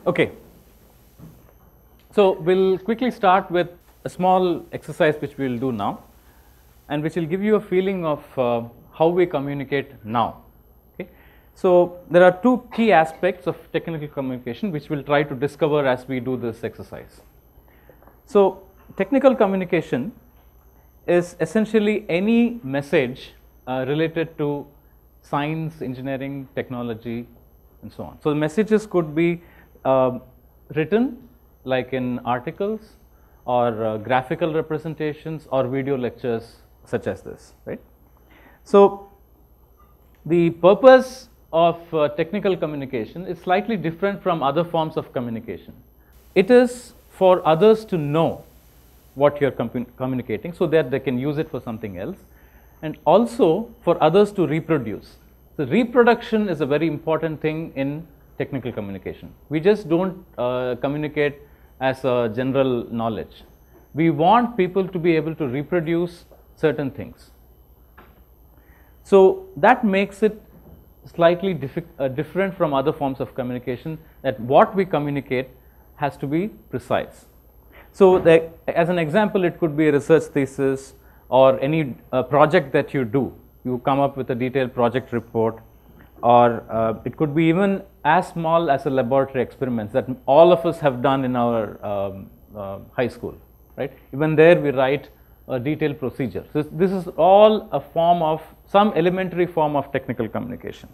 Okay, so we'll quickly start with a small exercise which we'll do now, and which will give you a feeling of how we communicate now. Okay, so there are two key aspects of technical communication which we'll try to discover as we do this exercise. So technical communication is essentially any message related to science, engineering, technology, and so on. So the messages could be written like in articles or graphical representations or video lectures such as this, right? So the purpose of technical communication is slightly different from other forms of communication. It is for others to know what you're communicating so that they can use it for something else, and also for others to reproduce. So reproduction is a very important thing in technical communication. We just don't communicate as a general knowledge. We want people to be able to reproduce certain things. So that makes it slightly different from other forms of communication, that what we communicate has to be precise. So as an example, it could be a research thesis or any project that you do. You come up with a detailed project report, or it could be even as small as a laboratory experiments that all of us have done in our high school, right? Even there we write a detailed procedure. So this is all a form of, some elementary form of technical communication.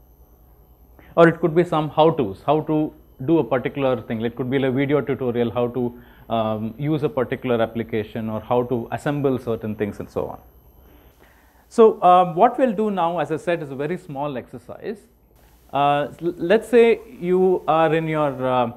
Or it could be some how-tos, how to do a particular thing. It could be a video tutorial, how to use a particular application, or how to assemble certain things, and so on. So what we'll do now, as I said, is a very small exercise. Let's say you are in your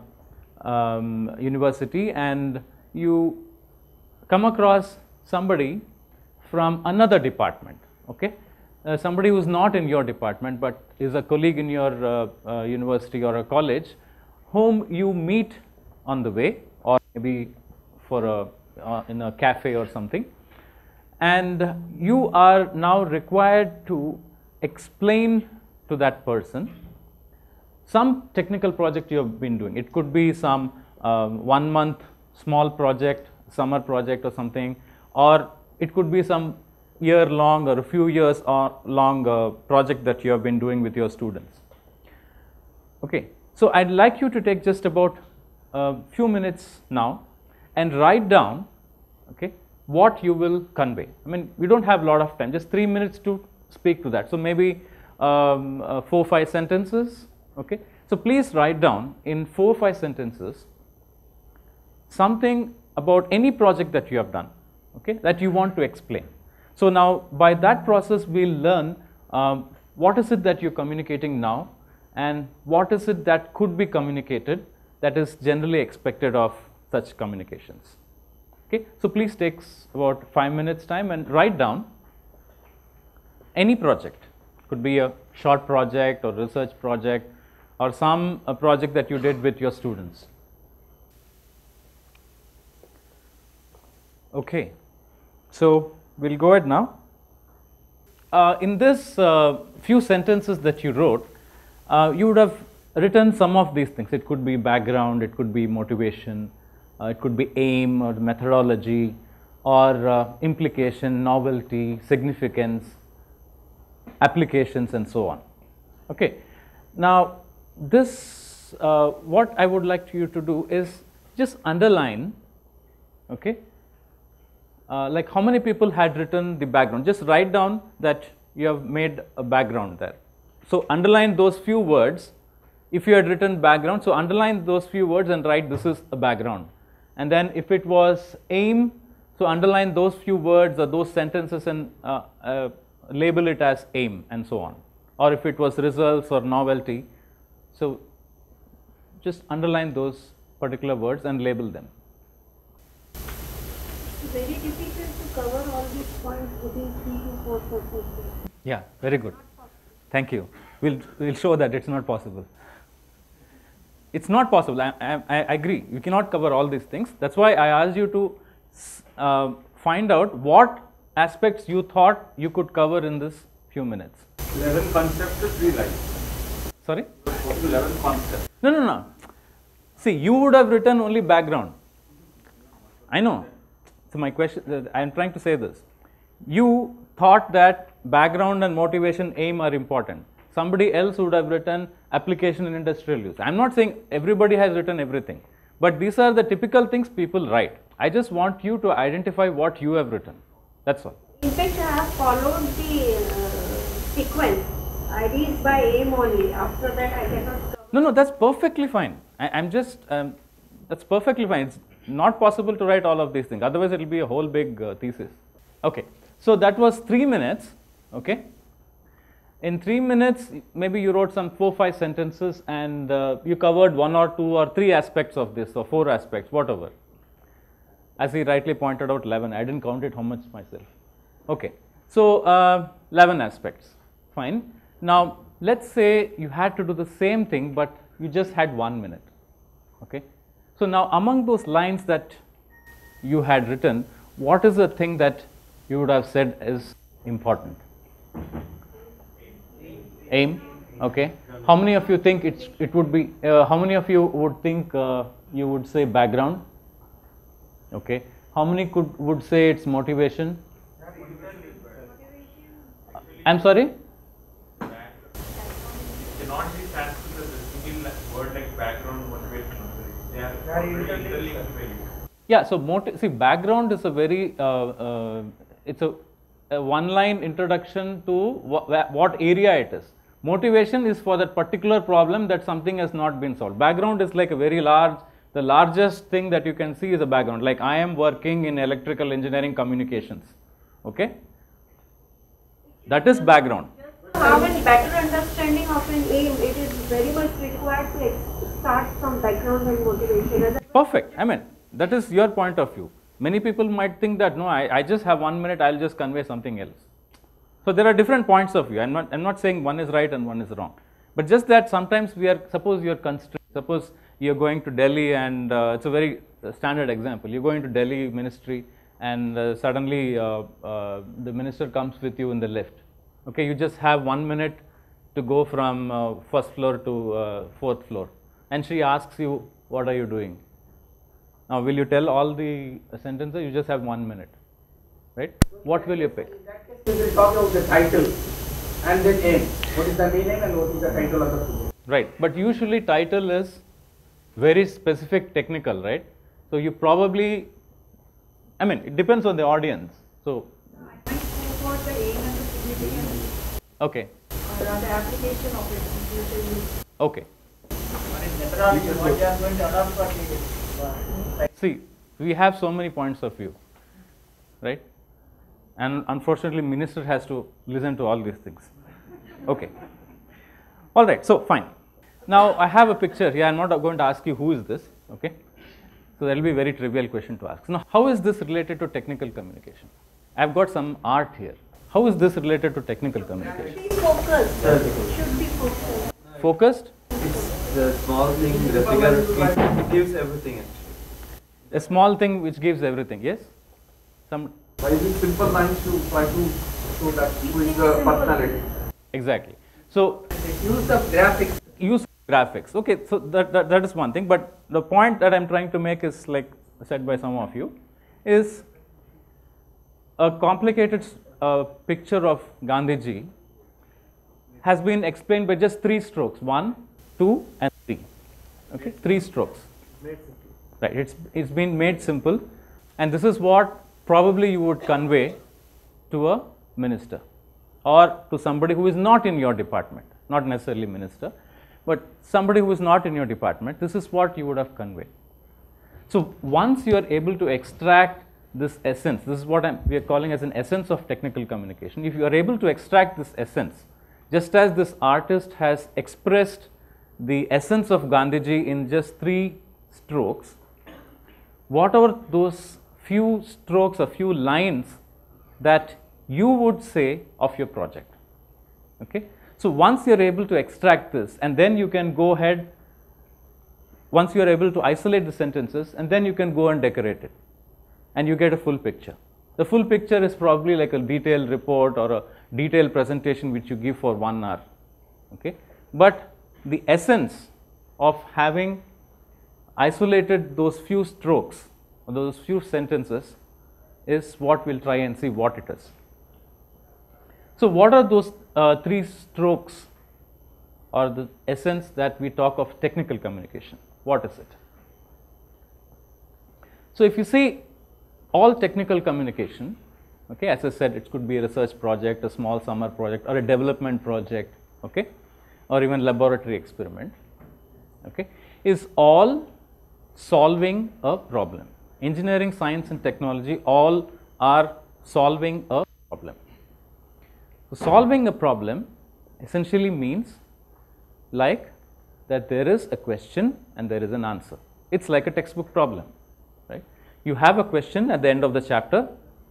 university and you come across somebody from another department, okay? Somebody who's not in your department but is a colleague in your university or a college, whom you meet on the way, or maybe for in a cafe or something, and you are now required to explain to that person some technical project you have been doing. It could be some 1 month small project, summer project or something, or it could be some year long or a few years long project that you have been doing with your students. Okay, so I'd like you to take just about a few minutes now and write down, okay, what you will convey. I mean, we don't have a lot of time, just 3 minutes to speak to that. So maybe 4 or 5 sentences, okay. So please write down in 4 or 5 sentences something about any project that you have done, okay, that you want to explain. So now by that process we'll learn what is it that you're communicating now, and what is it that could be communicated that is generally expected of such communications. Okay, so please take about 5 minutes time and write down any project. Could be a short project or research project, or some project that you did with your students. Okay, so we'll go ahead now. In this few sentences that you wrote, you would have written some of these things. It could be background, it could be motivation, it could be aim or methodology, or implication, novelty, significance, applications, and so on. Okay, now this what I would like you to do is just underline, okay, like how many people had written the background. Just write down that you have made a background there. So underline those few words. If you had written background, so underline those few words and write this is a background. And then if it was aim, so underline those few words or those sentences and label it as aim, and so on. Or if it was results or novelty, so just underline those particular words and label them. It's very difficult to cover all these points within 3 to 4 sentences. Yeah, very good. Thank you. We'll show that it's not possible. It's not possible. I agree. You cannot cover all these things. That's why I asked you to find out what aspects you thought you could cover in this few minutes. 11 concepts to 3 lines. Sorry? 11 concepts. No. See, you would have written only background. I know. So my question, I am trying to say this. You thought that background and motivation, aim are important. Somebody else would have written application in industrial use. I am not saying everybody has written everything, but these are the typical things people write. I just want you to identify what you have written. That's all. In fact, I have followed the sequence. I read by aim only. After that, I cannot. No, that's perfectly fine. I'm just, that's perfectly fine. It's not possible to write all of these things. Otherwise, it will be a whole big thesis. Okay. So that was 3 minutes. Okay. In 3 minutes, maybe you wrote some 4-5 sentences and you covered 1 or 2 or 3 aspects of this, or 4 aspects, whatever. As he rightly pointed out, 11. I didn't count it how much myself. Okay. So 11 aspects. Fine. Now, let's say you had to do the same thing, but you just had 1 minute. Okay. So now, among those lines that you had written, what is the thing that you would have said is important? Aim. Okay. How many of you think it would be? How many of you would think you would say background? Okay. How many would say it's motivation? I'm sorry? Cannot be transferred as a single word like background, motivation. They are interlinked. Yeah. So see, background is a very it's a one-line introduction to what area it is. Motivation is for that particular problem that something has not been solved. Background is like a very large. The largest thing that you can see is a background. Like I am working in electrical engineering communications. Okay. That is background. To have a better understanding of an aim, it is very much required to start from background and motivation. Perfect. I mean, that is your point of view. Many people might think that no, I just have 1 minute, I'll just convey something else. So there are different points of view. I'm not saying one is right and one is wrong, but just that sometimes suppose you're constrained. Suppose you're going to Delhi and it's a very standard example. You're going to Delhi ministry and suddenly the minister comes with you in the lift. Okay, you just have 1 minute to go from first floor to fourth floor, and she asks you, what are you doing? Now, will you tell all the sentences? You just have 1 minute, right? What will you pick? In that case, we will talk about the title and then aim. What is the meaning and what is the title of the project? Right, but usually title is very specific technical, right? So you probably, I mean, it depends on the audience. So, I might go for the aim and the significance. Okay. Or the application of it in future use. Okay. What is methodology, what you are going to adopt for the See, we have so many points of view, right? And unfortunately, minister has to listen to all these things. Okay. All right. So fine. Now I have a picture here. I'm not going to ask you who is this. Okay. So that will be a very trivial question to ask. Now, how is this related to technical communication? I've got some art here. How is this related to technical communication? Be focused. Should be focused. Focused? It's the small thing, the figure, it gives everything actually. A small thing which gives everything. Yes? Some. By using simple lines to try to show that who is the personality. Exactly. So use of graphics. use graphics. Okay, so that is one thing, but the point that I'm trying to make is, like said by some of you, is a complicated picture of Gandhiji has been explained by just 3 strokes, 1, 2 and 3. Okay, 3 strokes. Right, it's been made simple, and this is what probably you would convey to a minister or to somebody who is not in your department, not necessarily minister, but somebody who is not in your department. This is what you would have conveyed. So once you are able to extract this essence, this is what we are calling as an essence of technical communication. If you are able to extract this essence, just as this artist has expressed the essence of Gandhiji in just 3 strokes, whatever those few strokes or few lines that you would say of your project. Okay? So once you are able to extract this, and then you can go ahead, once you are able to isolate the sentences, and then you can go and decorate it, and you get a full picture. The full picture is probably like a detailed report or a detailed presentation which you give for 1 hour. Okay? But the essence of having isolated those few strokes or those few sentences is what we'll try and see what it is. So what are those three strokes or the essence that we talk of technical communication? What is it? So if you see all technical communication, okay, as I said, it could be a research project, a small summer project, or a development project, okay, or even laboratory experiment, okay, is all solving a problem. Engineering, science and technology all are solving a problem. So solving a problem essentially means like that there is a question and there is an answer. It's like a textbook problem, right? You have a question at the end of the chapter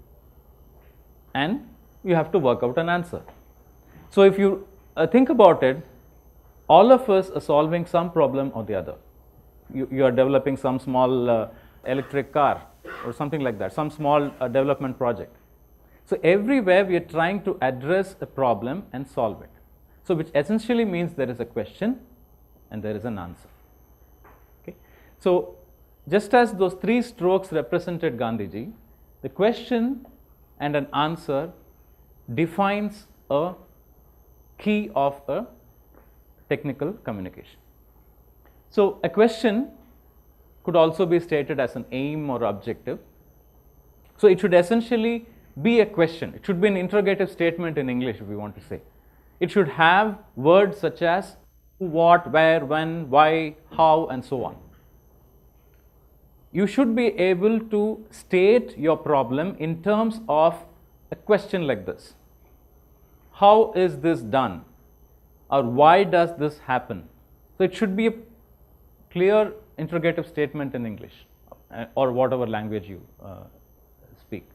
and you have to work out an answer. So if you think about it, all of us are solving some problem or the other. You are developing some small electric car or something like that, some small development project. So everywhere we are trying to address a problem and solve it. So which essentially means there is a question and there is an answer. Okay. So just as those three strokes represented Gandhiji, the question and an answer defines a key of a technical communication. So a question could also be stated as an aim or objective. So it should essentially be a question. It should be an interrogative statement in English if we want to say. It should have words such as who, what, where, when, why, how and so on. You should be able to state your problem in terms of a question like this. How is this done? Or why does this happen? So it should be a clear interrogative statement in English or whatever language you speak.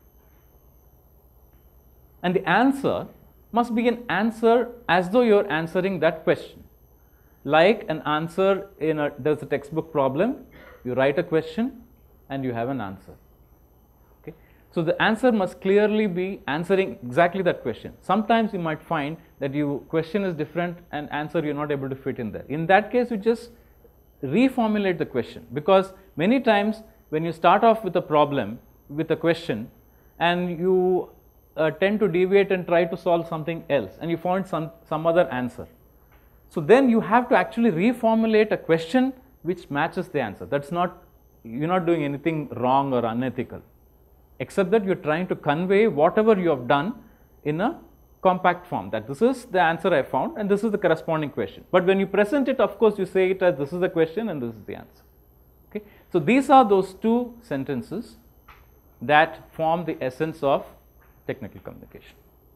And the answer must be an answer as though you're answering that question. Like an answer in there's a textbook problem, you write a question and you have an answer. Okay. So the answer must clearly be answering exactly that question. Sometimes you might find that your question is different and answer you're not able to fit in there. In that case, you just reformulate the question, because many times when you start off with a problem, with a question, and you tend to deviate and try to solve something else and you find some other answer. So then you have to actually reformulate a question which matches the answer. That's not, you're not doing anything wrong or unethical, except that you're trying to convey whatever you have done in a compact form, that this is the answer I found and this is the corresponding question. But when you present it, of course, you say it as this is the question and this is the answer. Okay. So these are those two sentences that form the essence of technical communication.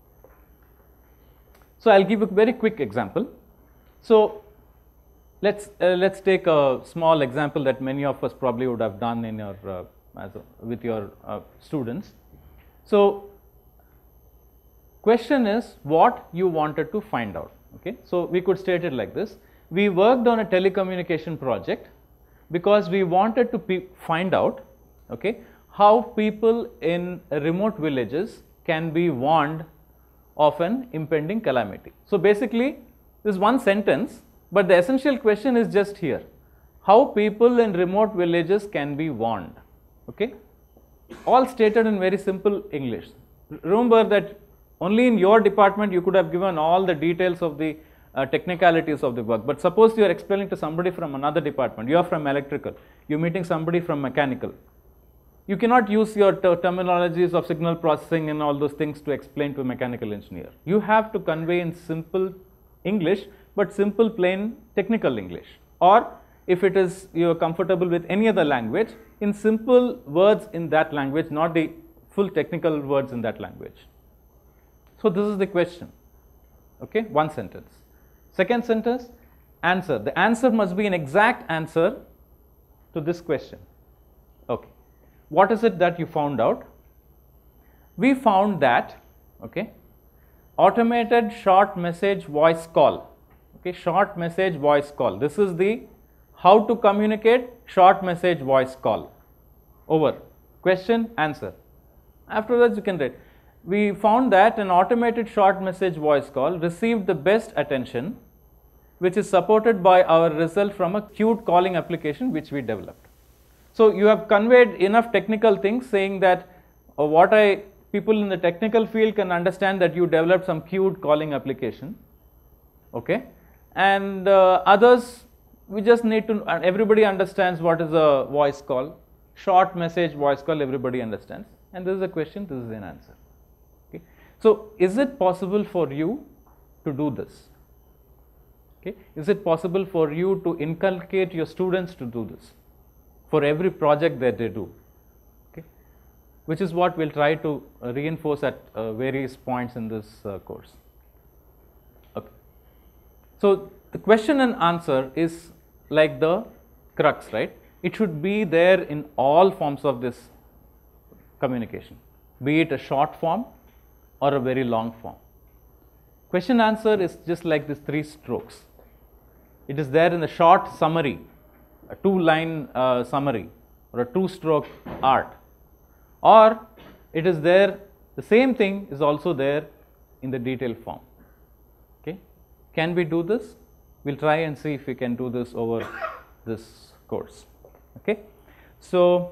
So I'll give a very quick example. So let's take a small example that many of us probably would have done in your with your students. So question is what you wanted to find out. Okay, so we could state it like this: we worked on a telecommunication project because we wanted to find out, okay, how people in remote villages can be warned of an impending calamity. So basically this is one sentence, but the essential question is just here: how people in remote villages can be warned. Okay, all stated in very simple English. Remember that only in your department you could have given all the details of the technicalities of the work, but suppose you are explaining to somebody from another department, you are from electrical, you are meeting somebody from mechanical. You cannot use your terminologies of signal processing and all those things to explain to a mechanical engineer. You have to convey in simple English, but simple plain technical English, or if it is you are comfortable with any other language, in simple words in that language, not the full technical words in that language. So this is the question. Okay, one sentence. Second sentence, answer. The answer must be an exact answer to this question. Okay, what is it that you found out? We found that, okay, automated short message voice call. Okay, short message voice call. This is the how to communicate short message voice call. Over. Question, answer. Afterwards you can write. We found that an automated short message voice call received the best attention which is supported by our result from a queued calling application which we developed. So you have conveyed enough technical things saying that people in the technical field can understand that you developed some queued calling application, okay, and others, we just need to, everybody understands what is a voice call, short message voice call, everybody understands, and this is a question, this is an answer. Okay. So is it possible for you to do this? Okay. Is it possible for you to inculcate your students to do this for every project that they do? Okay. Which is what we'll try to reinforce at various points in this course. Okay. So the question and answer is like the crux, right? It should be there in all forms of this communication, be it a short form or a very long form. Question answer is just like these 3 strokes. It is there in the short summary, a 2-line summary or a 2-stroke art, or it is there, the same thing is also there in the detailed form. Okay. Can we do this? We'll try and see if we can do this over this course. Okay. So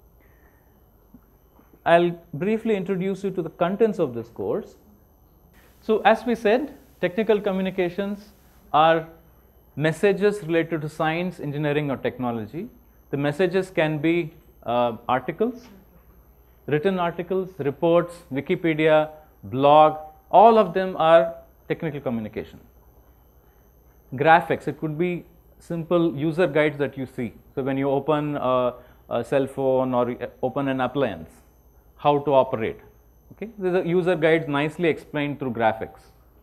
I'll briefly introduce you to the contents of this course. So as we said, technical communications are messages related to science, engineering or technology. The messages can be articles, written articles, reports, Wikipedia, blog, all of them are technical communication. Graphics, it could be simple user guides that you see. So when you open a cell phone or open an appliance, how to operate. Okay, these are user guides nicely explained through graphics.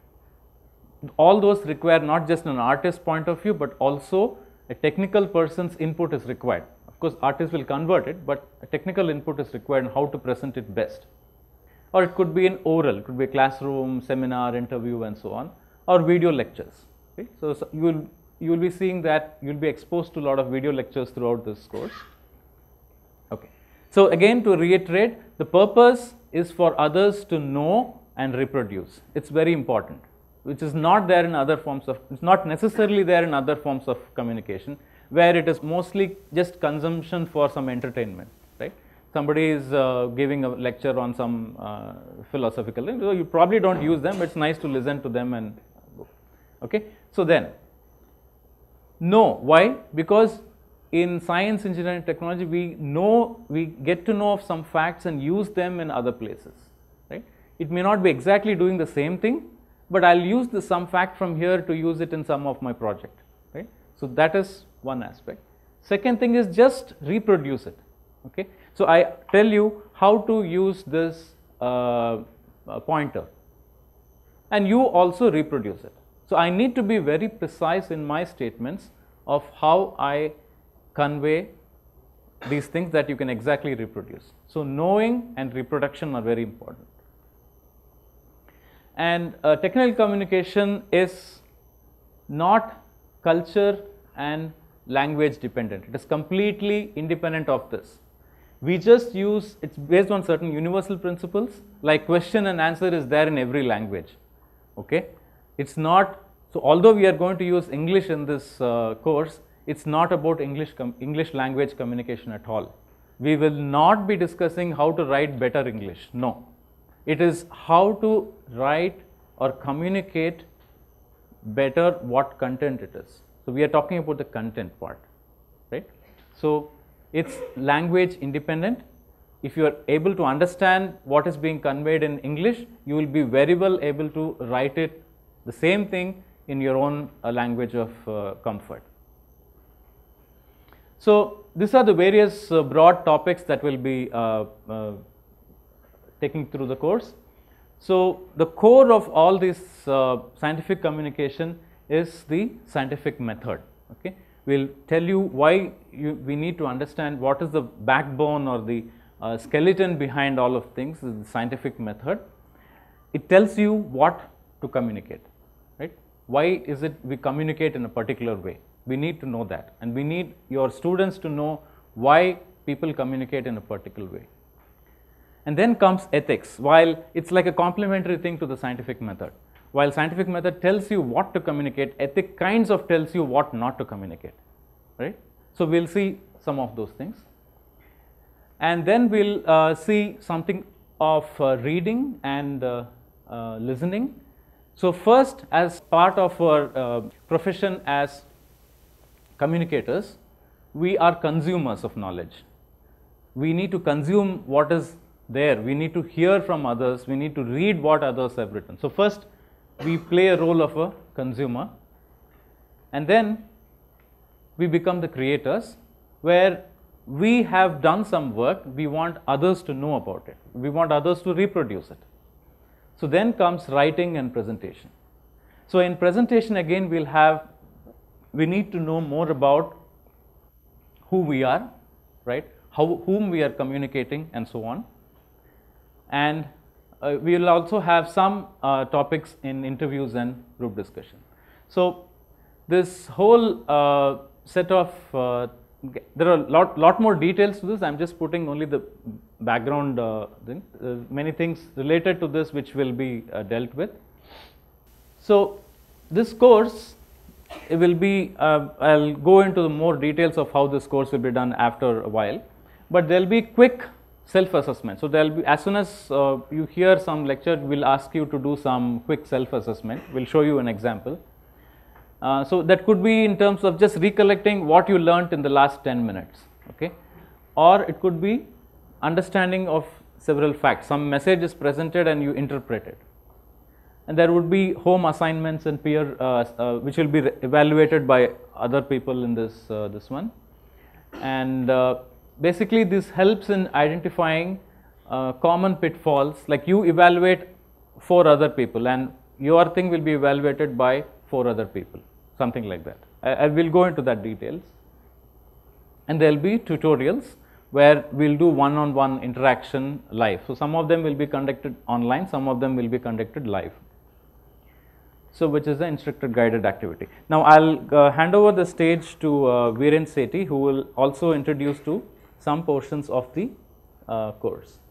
All those require not just an artist's point of view, but also a technical person's input is required. Of course, artists will convert it, but a technical input is required on how to present it best. Or it could be an oral, it could be a classroom, seminar, interview and so on, or video lectures. Okay? So you will be seeing that you will be exposed to a lot of video lectures throughout this course. Okay. So again, to reiterate, the purpose is for others to know and reproduce. It's very important, which is not there in other forms of, it's not necessarily there in other forms of communication, where it is mostly just consumption for some entertainment, right? Somebody is giving a lecture on some philosophical thing, so you probably don't use them, but it's nice to listen to them and go. Okay. So then, no, why? Because in science, engineering, technology, we get to know of some facts and use them in other places, right? It may not be exactly doing the same thing, but I'll use some fact from here to use it in some of my project, right? So that is one aspect. Second thing is just reproduce it, okay? So I tell you how to use this pointer, and you also reproduce it. So I need to be very precise in my statements of how I convey these things that you can exactly reproduce. So knowing and reproduction are very important. And technical communication is not culture and language dependent. It is completely independent of this. We just use, it's based on certain universal principles, like question and answer is there in every language. Okay? It's not, so although we are going to use English in this course, it's not about English language communication at all. We will not be discussing how to write better English. No. It is how to write or communicate better what content it is. So we are talking about the content part, right? So it's language independent. If you are able to understand what is being conveyed in English, you will be very well able to write it the same thing in your own language of comfort. So these are the various broad topics that will be taking through the course. So the core of all this scientific communication is the scientific method. Okay, we'll tell you why we need to understand what is the backbone or the skeleton behind all of things, is the scientific method. It tells you what to communicate, right? Why is it we communicate in a particular way? We need to know that, and we need your students to know why people communicate in a particular way. And then comes ethics. While it's like a complementary thing to the scientific method, While scientific method tells you what to communicate, ethic kinds of tells you what not to communicate, right? So we'll see some of those things. And then we'll see something of reading and listening. So first, as part of our profession as communicators, we are consumers of knowledge. We need to consume what is there. We need to hear from others. We need to read what others have written. So first, we play a role of a consumer, and then we become the creators, where we have done some work, we want others to know about it, we want others to reproduce it. So then comes writing and presentation. So in presentation again, we need to know more about who we are, right, whom we are communicating, and so on. And we will also have some topics in interviews and group discussion. So this whole set of there are lot more details to this. I'm just putting only the background thing. Many things related to this which will be dealt with. So this course, it will be, I'll go into the more details of how this course will be done after a while, but there will be quick self-assessment. So there will be, as soon as you hear some lecture, we'll ask you to do some quick self-assessment. We'll show you an example. So that could be in terms of just recollecting what you learnt in the last 10 minutes, okay? Or it could be understanding of several facts. Some message is presented and you interpret it. And there would be home assignments and peer, which will be evaluated by other people in this, this one. And basically this helps in identifying common pitfalls, like you evaluate 4 other people and your thing will be evaluated by 4 other people, something like that. I will go into that details. And there will be tutorials where we will do one-on-one interaction live. So some of them will be conducted online, some of them will be conducted live. So which is the instructor guided activity. Now I'll hand over the stage to Viren Sethi, who will also introduce to some portions of the course.